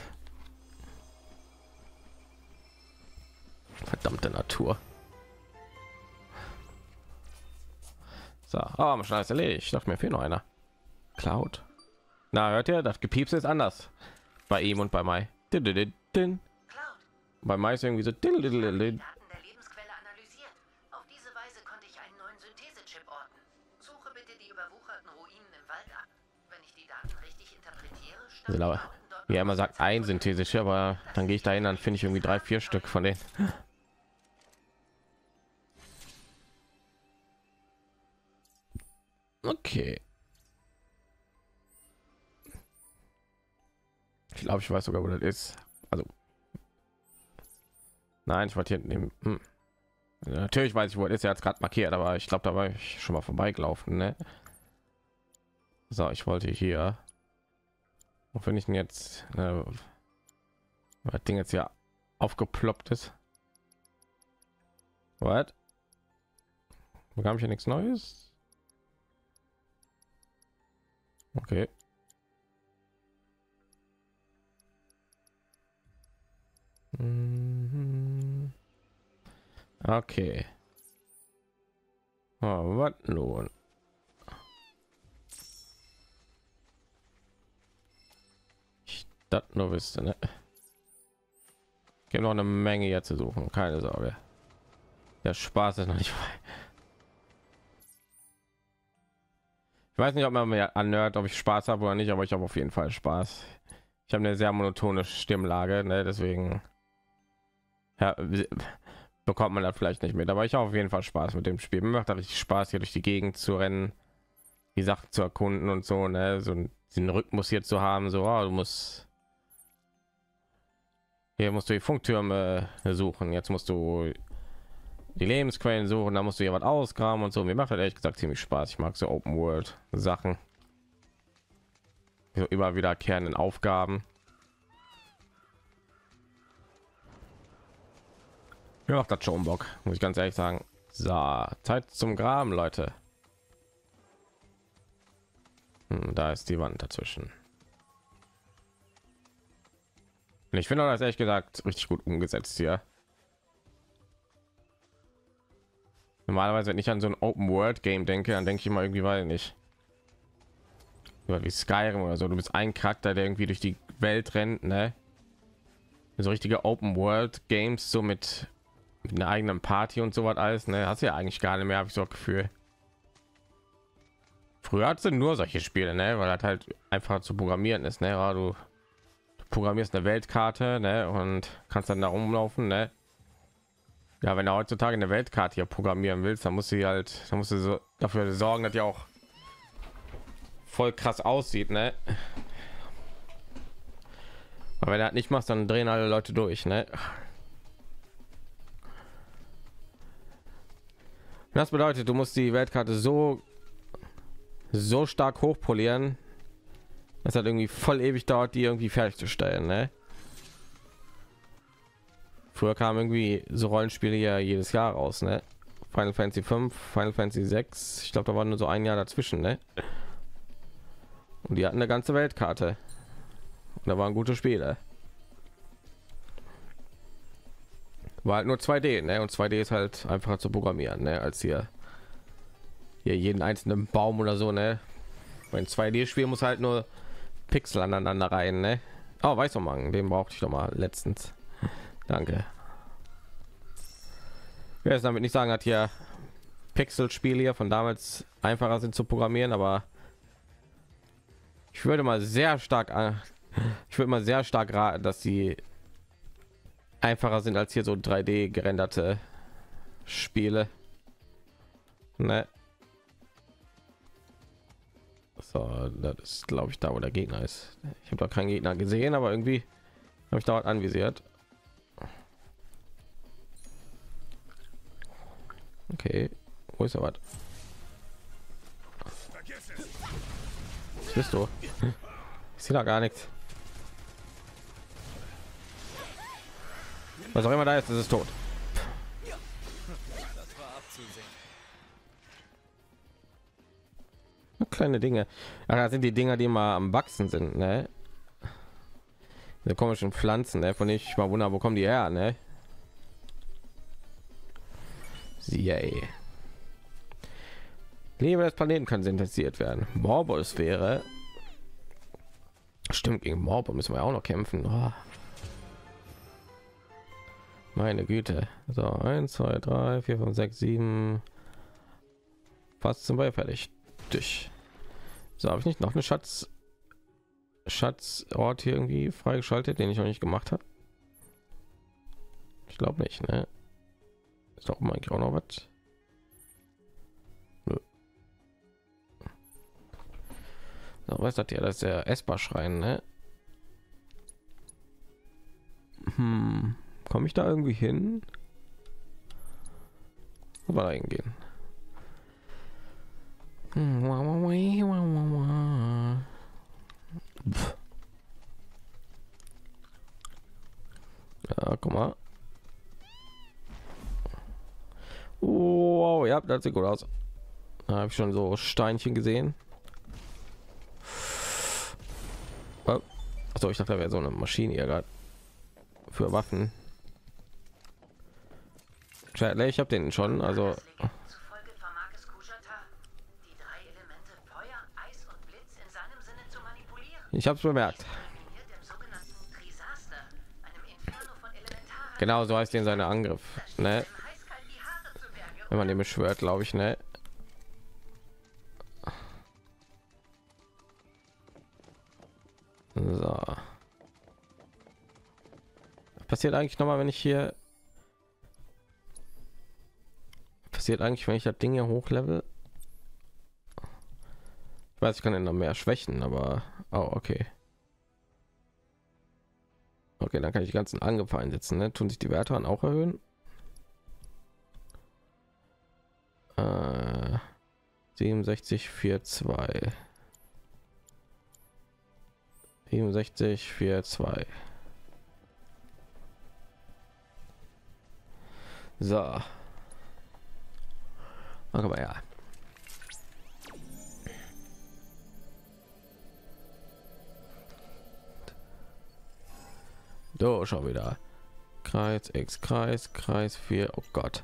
Verdammte Natur. So, oh, haben wir schon alles erledigt. Ich dachte mir, fehlt noch einer. Cloud. Na, hört ihr, das Gepieps ist anders bei ihm und bei Mai. Cloud. Bei Mai ist irgendwie so. Die Daten der Lebensquelle analysiert. Auf diese Weise konnte ich einen neuen Synthesechip orten. Suche bitte die überwucherten Ruinen im Wald ab. Wenn ich die Daten richtig interpretiere, stammen die Aber Bauten dort wie er immer sagt, ein Synthesische, aber dann gehe ich dahin, dann finde ich irgendwie drei, vier Stück von denen. Okay. Ich glaube, ich weiß sogar, wo das ist. Also, nein, ich wollte hier nehmen. Hm. Ja, natürlich weiß ich, wo das ist. Er hat gerade markiert, aber ich glaube, da war ich schon mal vorbeigelaufen. Ne? So, ich wollte hier. Wo finde ich denn jetzt? Äh, das Ding jetzt hier aufgeploppt ist. Was? Bekam ich hier nichts Neues? Okay. Okay. Oh, was nun? Ich das nur wüsste, ne? Gibt noch eine Menge hier zu suchen, keine Sorge. Der Spaß ist noch nicht vorbei. Ich weiß nicht, ob man mir anhört, ob ich Spaß habe oder nicht, aber ich habe auf jeden Fall Spaß. Ich habe eine sehr monotone Stimmlage, ne? Deswegen ja, bekommt man das vielleicht nicht mit, aber ich habe auf jeden Fall Spaß mit dem Spiel. Mir macht da richtig Spaß, hier durch die Gegend zu rennen, die Sachen zu erkunden und so, ne? So einen Rhythmus hier zu haben, so oh, du musst hier musst du die Funktürme suchen, jetzt musst du die Lebensquellen suchen, da musst du hier was ausgraben und so. Mir macht das ehrlich gesagt ziemlich Spaß. Ich mag so Open World Sachen, so immer wiederkehrenden Aufgaben. Mir macht das schon Bock, muss ich ganz ehrlich sagen. So, Zeit zum Graben, Leute. Hm, da ist die Wand dazwischen. Und ich finde das ehrlich gesagt richtig gut umgesetzt hier. Normalerweise, wenn ich an so ein Open World Game denke, dann denke ich immer irgendwie, weil nicht wie Skyrim oder so. Du bist ein Charakter, der irgendwie durch die Welt rennt, ne? So richtige Open World Games, so mit, mit einer eigenen Party und so was alles, ne? Hast du ja eigentlich gar nicht mehr, habe ich so ein Gefühl. Früher hatte nur solche Spiele, ne? Weil das halt einfach zu programmieren ist, ne? Ja, du, du programmierst eine Weltkarte, ne? Und kannst dann da rumlaufen, ne? Ja, wenn du heutzutage eine Weltkarte hier programmieren willst, dann musst du halt, dann musst du so dafür sorgen, dass die auch voll krass aussieht, ne? Aber wenn du das nicht machst, dann drehen alle Leute durch, ne? Das bedeutet, du musst die Weltkarte so so stark hochpolieren, dass halt irgendwie voll ewig dauert, die irgendwie fertigzustellen, ne? Früher kamen irgendwie so Rollenspiele ja jedes Jahr raus, ne? Final Fantasy fünf, Final Fantasy sechs, ich glaube, da war nur so ein Jahr dazwischen, ne? Und die hatten eine ganze Weltkarte. Und da waren gute Spiele. War halt nur zwei D, ne? Und zwei D ist halt einfacher zu programmieren, ne? Als hier hier jeden einzelnen Baum oder so, ne? Mein zwei D-Spiel muss halt nur Pixel aneinander rein, ne? Oh, weiß man, den brauchte ich doch mal letztens. Danke. Ich will jetzt damit nicht sagen, hat hier Pixel-Spiele hier von damals einfacher sind zu programmieren, aber ich würde mal sehr stark an, ich würde mal sehr stark raten, dass sie einfacher sind als hier so drei D gerenderte Spiele. Ne? So, das ist, glaube ich, da, wo der Gegner ist. Ich habe da keinen Gegner gesehen, aber irgendwie habe ich dort anvisiert. Okay, wo ist er? Was? Was bist du? Ich sehe da gar nichts. Was auch immer da ist, ist es tot. Das war abzusehen. Kleine Dinge. Ach, das sind die Dinger, die mal am Wachsen sind, ne? Diese komischen Pflanzen, ne? Von denen ich mal wundere, wo kommen die her, ne? Yay. Leben des Planeten kann synthetisiert werden. Morbus wäre. Stimmt, gegen Morbus müssen wir auch noch kämpfen. Oh. Meine Güte. So, eins, zwei, drei, vier, fünf, sechs, sieben. Fast zum Beispiel fertig. Durch. So, habe ich nicht noch eine Schatz Schatzort hier irgendwie freigeschaltet, den ich noch nicht gemacht habe? Ich glaube nicht, ne? Ist doch eigentlich auch noch was. Nö. So, was hat ja das, der Esper-Schrein, ne? Hm. Komme ich da irgendwie hin? Aber da hingehen. Ja, guck mal. Wow, ja, das sieht gut aus. Da habe ich schon so Steinchen gesehen. Oh. Achso, ich dachte, da wäre so eine Maschine hier gerade für Waffen. Ich habe den schon, also Zufolge vermag es Kujata, die drei Elemente Feuer, Eis und Blitz in seinem Sinne zu manipulieren. ich habe es bemerkt. Kombiniert im sogenannten Trisaster, einem Inferno von Elementaren. Genau so heißt den seine Angriff, ne? Dem eiskalt die Haare zu Berge. Wenn man den beschwört, glaube ich, ne? So. Was passiert eigentlich noch mal, wenn ich hier passiert eigentlich, wenn ich das Ding hier hochlevel? Ich weiß, ich kann ihn noch mehr schwächen, aber oh, okay. Okay, dann kann ich die ganzen Angriffe einsetzen, ne? Tun sich die Werte dann auch erhöhen? Äh, siebenundsechzig vier zwei. siebenundsechzig vier zwei. So. Aber ja. So, schon wieder. Kreis X, Kreis, Kreis vier. Oh Gott.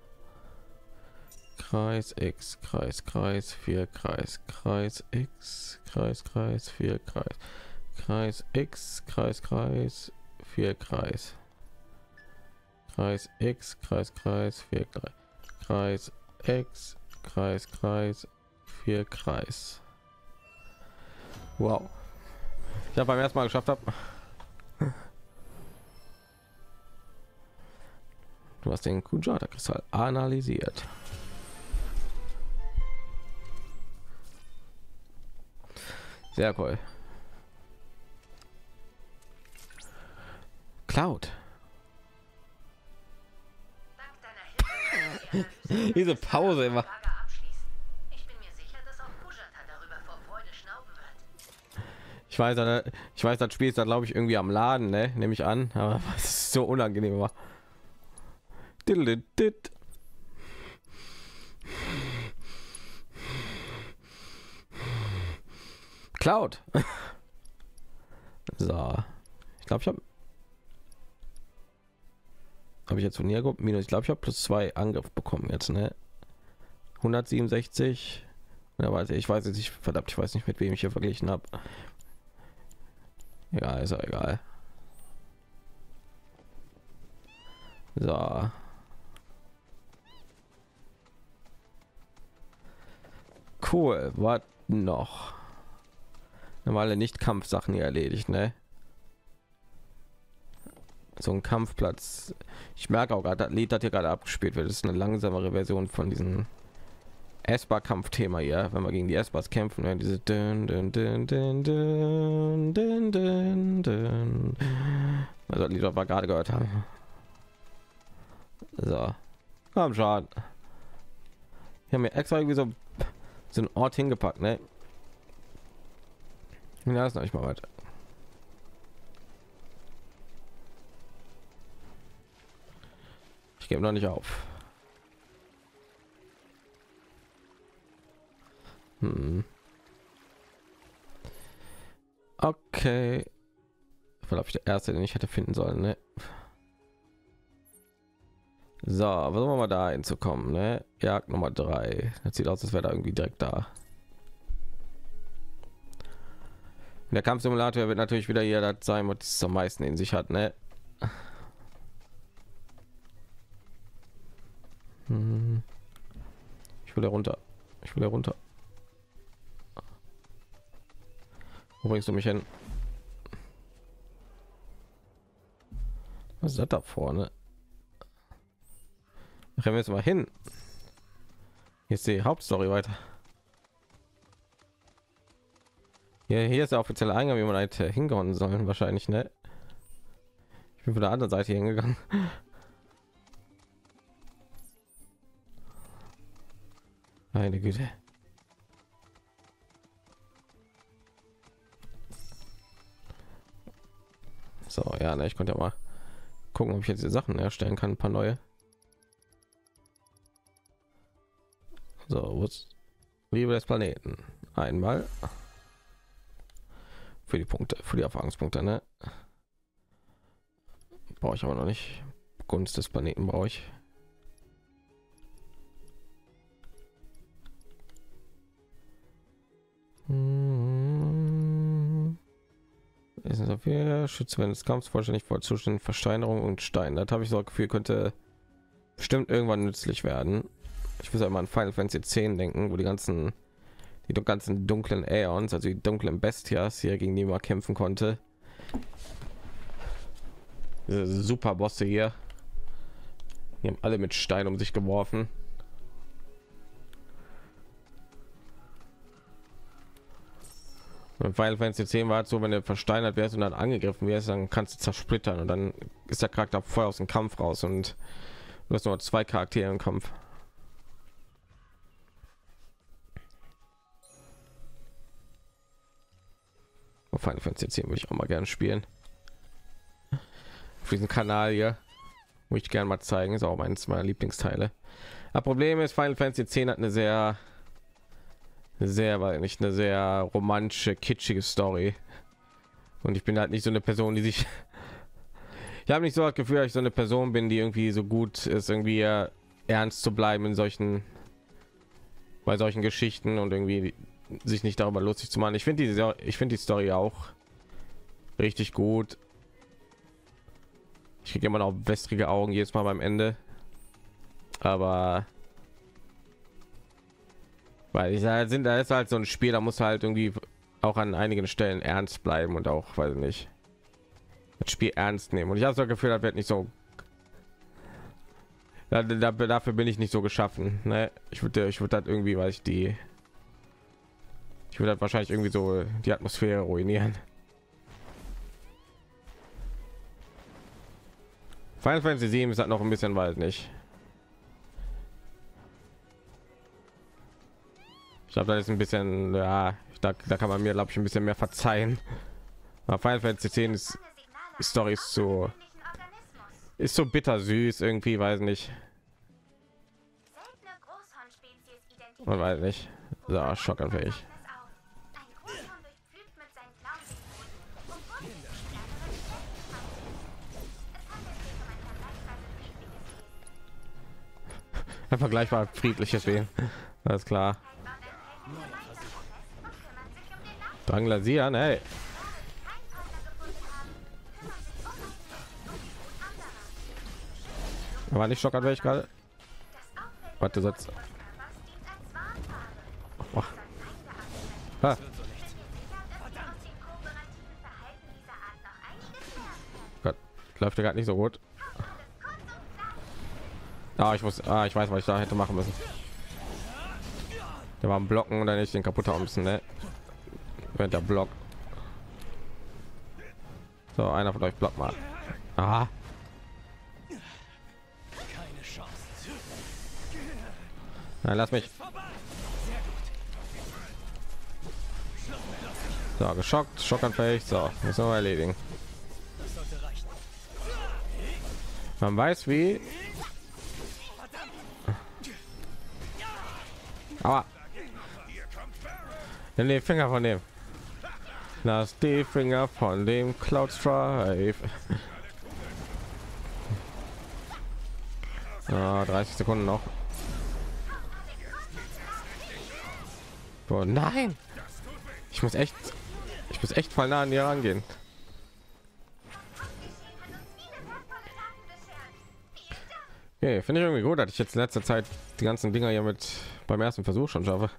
Kreis X, Kreis, Kreis vier, Kreis, Kreis X, Kreis, Kreis vier, Kreis, Kreis X, Kreis, Kreis vier, Kreis, Kreis X, Kreis, Kreis vier, Kreis, Kreis X, Kreis, Kreis vier Kreis. Wow. Ich habe beim ersten Mal geschafft habe. Du hast den Kujata-Kristall analysiert. Sehr cool. Cloud. Diese Pause immer. Ich bin mir sicher, dass auch Kujata darüber vor Freude schnauben wird. Ich weiß, äh, ich weiß, das Spiel ist da glaube ich irgendwie am Laden, ne? Nehme ich an, aber es ist so unangenehm war. Cloud. So, ich glaube, ich habe habe ich jetzt von Niago minus, ich glaube, ich habe plus zwei Angriff bekommen jetzt, ne? hundertsiebenundsechzig. Ja, weiß ich, ich weiß jetzt nicht, verdammt, ich weiß nicht, mit wem ich hier verglichen habe. Ja, ist ja egal. So. Cool, was noch? Normale Nicht-Kampfsachen hier erledigt, ne? So ein Kampfplatz. Ich merke auch gerade, das Lied, das hier gerade abgespielt wird, ist eine langsamere Version von diesem Esper-Kampfthema hier, wenn wir gegen die Espers kämpfen, wenn diese dün, dün, dün, dün, dün, dün, dün, dün. Also das Lied, was wir gerade gehört haben. So, komm schon. Wir haben mir extra irgendwie so so einen Ort hingepackt, ne? Ja, ist noch nicht mal weiter. Ich gebe noch nicht auf. Hm. Okay. Vielleicht der erste, den ich hätte finden sollen, ne? So, versuchen wir mal da hinzukommen, ne? Jagd Nummer drei. Das sieht aus, als wäre da irgendwie direkt da. Der Kampfsimulator wird natürlich wieder hier das sein, was es am meisten in sich hat, ne? Hm. Ich will da runter. Ich will da runter. Wo bringst du mich hin? Was ist das da vorne? Rennen wir jetzt mal hin. Hier ist die Hauptstory weiter. Ja, hier ist der offizielle Eingang, wie man halt hingehauen sollen, wahrscheinlich, ne? Ich bin von der anderen Seite hingegangen. Meine Güte. So, ja, ne, ich konnte ja mal gucken, ob ich jetzt die Sachen erstellen kann, ein paar neue. So, was Liebe des Planeten einmal für die Punkte, für die Erfahrungspunkte, ne? Brauche ich aber noch nicht. Gunst des Planeten brauche ich. Hm. Ist es auf hier Schütze während des Kampfs vollständig vor Zuständen Versteinerung und Stein. Das habe ich so ein Gefühl, könnte bestimmt irgendwann nützlich werden. Ich muss einmal an Final Fantasy zehn denken, wo die ganzen die ganzen dunklen Aeons, also die dunklen Bestias hier, gegen die man kämpfen konnte. Diese super Bosse hier, die haben alle mit Stein um sich geworfen. Und Final Fantasy zehn war so, wenn du versteinert wärst und dann angegriffen wirst, dann kannst du zersplittern und dann ist der Charakter voll aus dem Kampf raus und du hast nur zwei Charaktere im Kampf. Final Fantasy zehn würde ich auch mal gerne spielen. Auf diesem Kanal hier würde ich gerne mal zeigen, ist auch eines meiner Lieblingsteile. Das Problem ist, Final Fantasy zehn hat eine sehr sehr weil nicht eine sehr romantische, kitschige Story und ich bin halt nicht so eine Person, die sich ich habe nicht so das Gefühl, dass ich so eine Person bin, die irgendwie so gut ist, irgendwie ernst zu bleiben in solchen bei solchen Geschichten und irgendwie sich nicht darüber lustig zu machen. Ich finde diese ich finde die Story auch richtig gut. Ich kriege immer noch wässrige Augen jedes Mal beim Ende, aber Weil ich halt sind da ist halt so ein Spiel, da muss halt irgendwie auch an einigen Stellen ernst bleiben und auch, weiß nicht, das Spiel ernst nehmen. Und ich habe das Gefühl, das wird nicht so. Da, da, dafür bin ich nicht so geschaffen. Ne? Ich würde, ich würde das irgendwie, weil ich die, ich würde wahrscheinlich irgendwie so die Atmosphäre ruinieren. Final Fantasy sieben ist halt noch ein bisschen weit nicht. Ich glaube, das ist ein bisschen, ja, da, da kann man mir, glaube ich, ein bisschen mehr verzeihen. Aber Final Fantasy zehn ist, die Story ist so, ist so bittersüß irgendwie, weiß nicht. Man weiß nicht. So, schockanfähig. Ein vergleichbar friedliches Wesen. Alles klar. Dranglasieren, ey. Aber nicht schockert, ich gerade. Warte, Satz. Oh. Ah. Gott, läuft ja gerade nicht so gut. Ah, ich muss, ah, ich weiß, was ich da hätte machen müssen. Der war am Blocken und dann nicht den kaputt haben müssen, ne? Wenn der Block. So, einer von euch blockt mal. Aha. Na, lass mich. So, geschockt, schockanfähig. So, müssen wir erledigen. Man weiß wie. Aber in die Finger von dem. Lass die Finger von dem Cloud Strife. Ah, dreißig Sekunden noch. Oh nein! Ich muss echt, ich muss echt voll nah an dir rangehen. Okay, finde ich irgendwie gut, dass ich jetzt in letzter Zeit die ganzen Dinger hier mit beim ersten Versuch schon schaffe.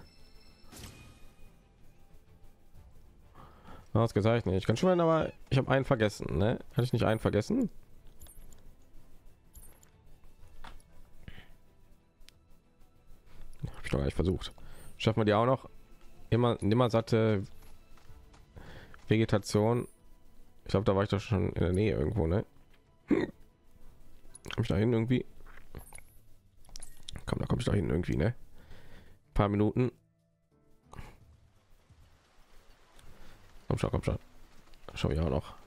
Ausgezeichnet. Ich kann schon, aber ich habe einen vergessen, ne? Hatte ich nicht einen vergessen? Habe ich doch gar nicht versucht. Schaffen wir die auch noch? Immer, immer satte Vegetation. Ich glaube, da war ich doch schon in der Nähe irgendwo, ne? Komme ich da hin irgendwie? Komm, da komme ich da hin irgendwie, ne? Ein paar Minuten. Komm schon, komm schon. Schau ich auch noch.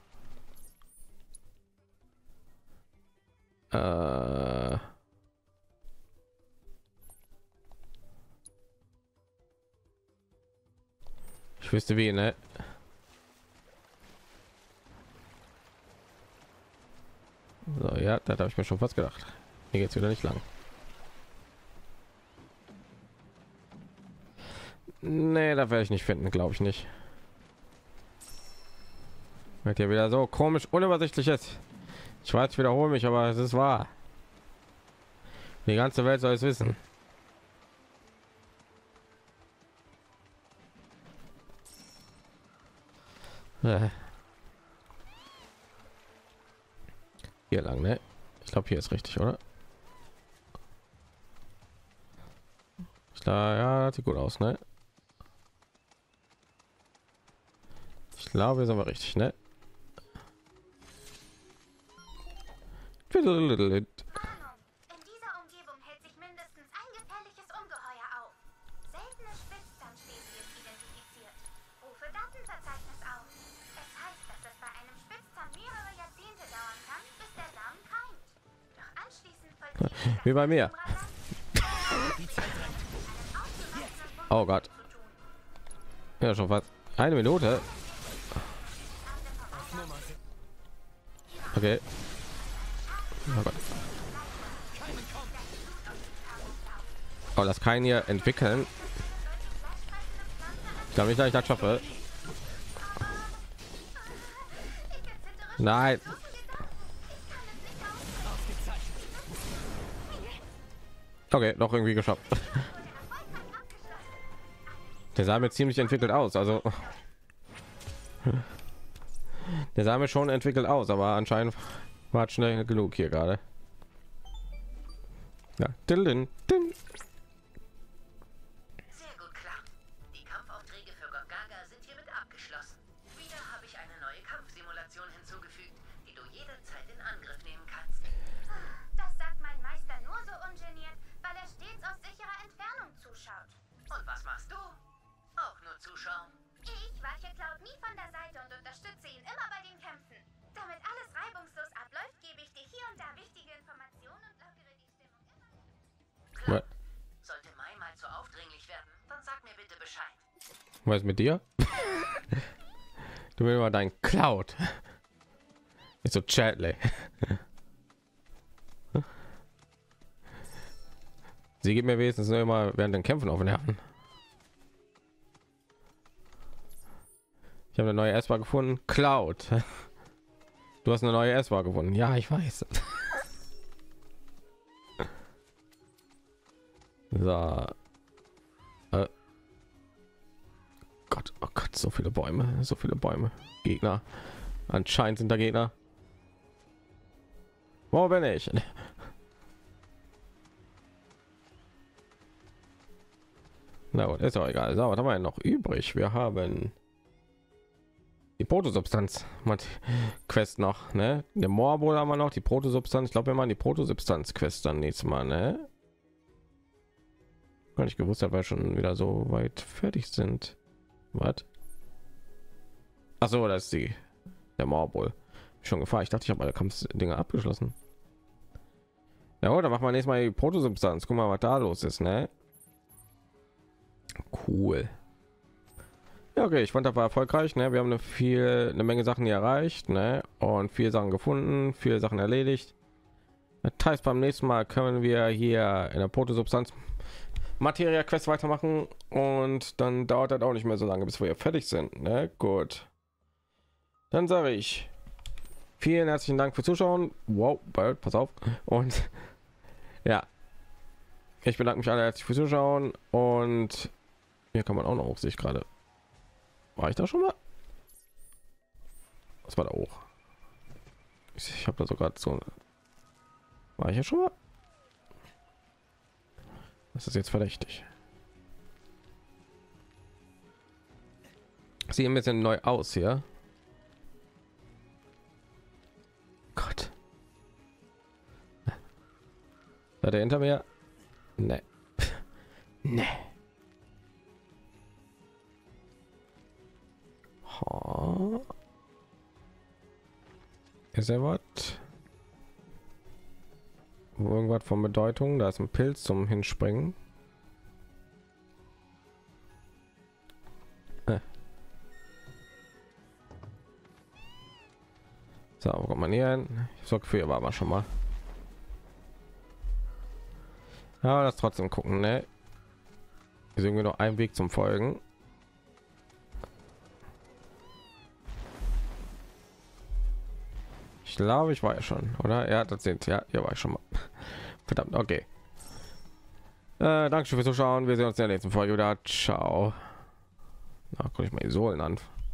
Äh ich wüsste wie, ne? So, ja, da habe ich mir schon fast gedacht. Hier geht's wieder nicht lang. Nee, da werde ich nicht finden, glaube ich nicht. Wird ja wieder so komisch unübersichtlich ist. Ich weiß, ich wiederhole mich, aber es ist wahr. Die ganze Welt soll es wissen. Äh. Hier lang, ne? Ich glaube, hier ist richtig, oder? Ich glaube, ja, das sieht gut aus, ne? Ich glaube, wir sind wir richtig, ne? Warnung. In dieser Umgebung hält sich mindestens ein gefährliches Ungeheuer auf. Seltene Spitzzahntspezies identifiziert. Rufe Datenverzeichnis auf. Es heißt, dass es bei einem Spitzzahn mehrere Jahrzehnte dauern kann, bis der Samen keimt. Doch anschließend vollzieht Wie bei mir. Oh Gott. Ja, schon fast eine Minute. Okay. Oh Gott. Oh, das kann hier entwickeln. Ich glaube nicht, dass ich das schaffe. Nein. Okay, noch irgendwie geschafft. Der sah mir ziemlich entwickelt aus, also der sah mir schon entwickelt aus, aber anscheinend war es schnell genug hier gerade. Ja, din, din. Sehr gut, klar. Die Kampfaufträge für Gongaga sind hiermit abgeschlossen. Wieder habe ich eine neue Kampfsimulation hinzugefügt, die du jederzeit in Angriff nehmen kannst. Das sagt mein Meister nur so ungeniert, weil er stets aus sicherer Entfernung zuschaut. Und was machst du? Auch nur zuschauen. Ich weiche Cloud nie von der Seite und unterstütze ihn immer bei den Kämpfen. Damit alles reibungslos abläuft, gebe ich dir hier und da wichtige Informationen und lockere die Stimmung immer. Klar. Sollte Mai mal zu aufdringlich werden, dann sag mir bitte Bescheid. Was ist mit dir? Du willst mal dein Cloud. Ist so Chatley. Sie gibt mir wenigstens nur immer während den Kämpfen auf den Nerven. Ich habe eine neue S-Bar gefunden. Cloud. Du hast eine neue S-Bar gefunden. Ja, ich weiß. So. Äh. Gott, oh Gott, so viele Bäume, so viele Bäume. Gegner. Anscheinend sind da Gegner. Wo bin ich? Na gut, ist auch egal. So, was haben wir denn noch übrig? Wir haben die Protosubstanz. Quest noch, ne? Der Morbol haben wir noch, die Protosubstanz. Ich glaube, wir machen die Protosubstanz Quest dann nächstes Mal, ne? Gar nicht gewusst, dass wir schon wieder so weit fertig sind. Was? Ach so, das ist die der Morbol. Schon gefahren. Ich dachte, ich habe alle Kampfdinge abgeschlossen. Ja, oder machen wir nächstes Mal die Protosubstanz. Guck mal, was da los ist, ne? Cool. Ja, okay, ich fand, das war erfolgreich, ne? Wir haben eine viel eine Menge Sachen hier erreicht, ne? Und viele Sachen gefunden, viele Sachen erledigt. Das heißt, beim nächsten Mal können wir hier in der Protosubstanz Materia Quest weitermachen und dann dauert das auch nicht mehr so lange, bis wir fertig sind, ne? Gut. Dann sage ich vielen herzlichen Dank fürs Zuschauen. Wow, bald, pass auf. Und ja, ich bedanke mich alle herzlich fürs Zuschauen und hier kann man auch noch hoch, sehe ich gerade. War ich da schon mal? Was war da hoch? Ich habe da sogar so. War ich ja schon mal? Das ist jetzt verdächtig. Sieht ein bisschen neu aus hier. Gott. Seid ihr hinter mir? Nee. Nee. Oh. Ist er was? Irgendwas von Bedeutung? Da ist ein Pilz zum Hinspringen. Äh. So, wo kommt man hier hin? Ich sorge für ihr war aber schon mal. Ja, das trotzdem gucken, ne? Hier sehen wir noch einen Weg zum Folgen. Ich glaube, ich war ja schon, oder? Ja, das sind ja, hier war ich schon mal. Verdammt, okay. Äh, Dankeschön fürs Zuschauen. Wir sehen uns in der nächsten Folge wieder. Ciao. Na, guck ich mal die Sohlen an.